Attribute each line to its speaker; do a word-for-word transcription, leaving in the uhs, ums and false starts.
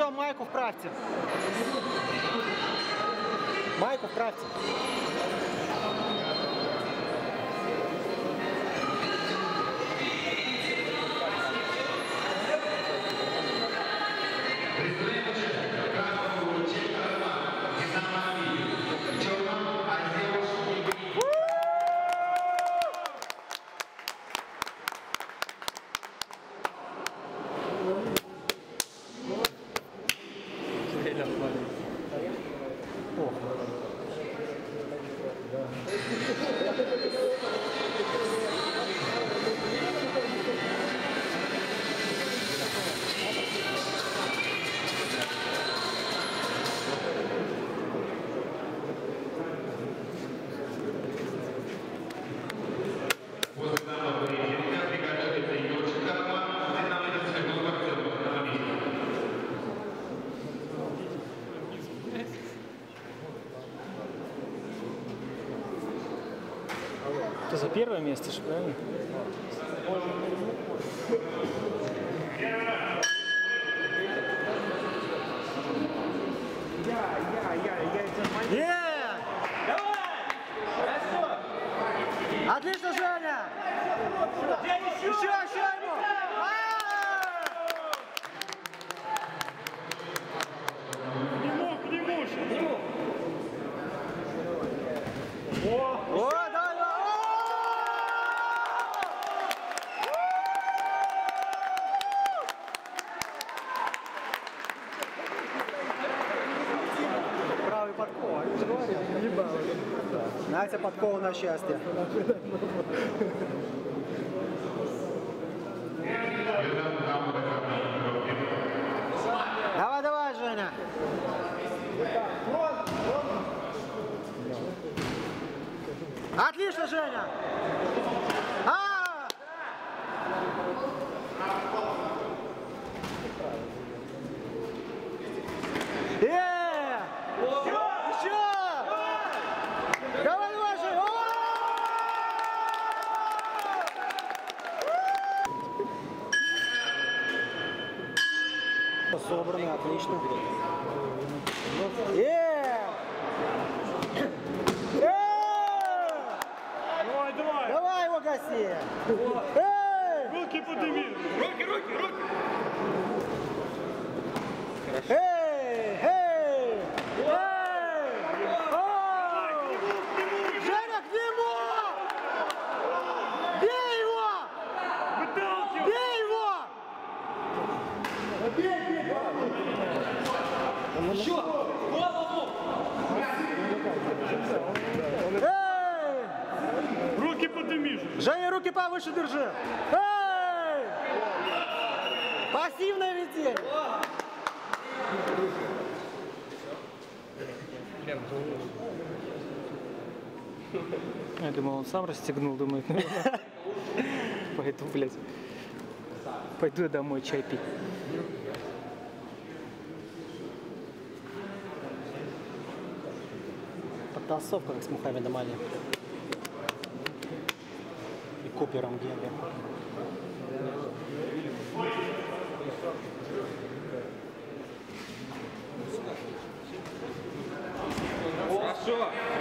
Speaker 1: Артем, майку вправьте. Майку вправьте.
Speaker 2: Это за первое место, же, правильно?
Speaker 3: Я, я, я, я это мои.
Speaker 1: Yeah!
Speaker 3: Давай! Хорошо!
Speaker 1: Отлично, Женя! Еще, еще ему!
Speaker 3: Не мог, не мог, не мог. О,
Speaker 1: О, давай, давай! Правый подкова. Настя подкова на счастье. Давай, давай, Женя. Отлично, Женя. А! Э! Еще! Давай, давай, Женя! Собрано, отлично. Э!
Speaker 3: давай, давай.
Speaker 1: Давай его гаси! Эй!
Speaker 3: Руки подними. Руки, руки, руки.
Speaker 1: Эй! Эй! Эй! О! Женя, к нему! Бей его!
Speaker 3: Выталкивай.
Speaker 1: Бей его! Бей, бей!
Speaker 3: Еще. Голову.
Speaker 1: Эй!
Speaker 3: Руки подними.
Speaker 1: Женя, руки повыше держи! Эй! Пассивное ведение!
Speaker 2: Я думал, он сам расстегнул, думает, ну, пойду, блядь. Пойду я домой чай пить.
Speaker 1: Подтасовка, как с Мухаммедом Али. И Купером Генри.
Speaker 3: Хорошо.